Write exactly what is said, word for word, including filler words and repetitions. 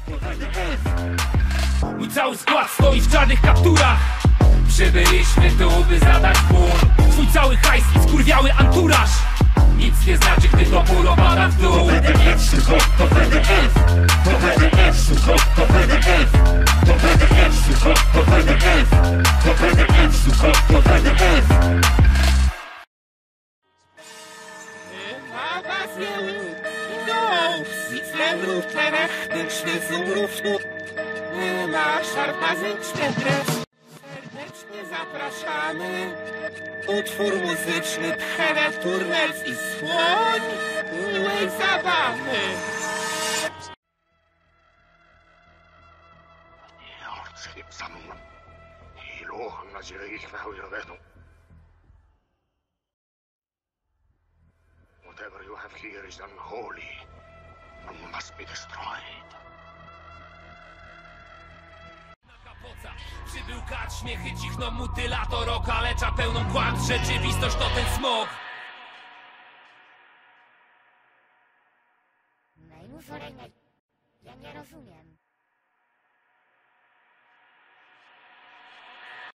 Mój cały skład stoi w czarnych kapturach. Przybyliśmy tu, by zadać bór. Twój cały hajs i skurwiały anturaż nic nie znaczy, gdy topór opada w dół. To P D F, sucho, to P D F. To P D F, sucho, to P D F. To P D F, sucho, to P D F. To P D F, sucho, to P D F. Serdecznie zapraszamy. Utwór muzyczny Pchene Turners i Słoń miłej zabawy. Artskepp samman i lohna sille ikvähuilvetu. Whatever you have here is unholy and must be destroyed. Przybył kat, śmiechy cichną, mutylator okalecza pełną kłamstw. Rzeczywistość to ten smog. Najmu Forejnej, ja nie rozumiem.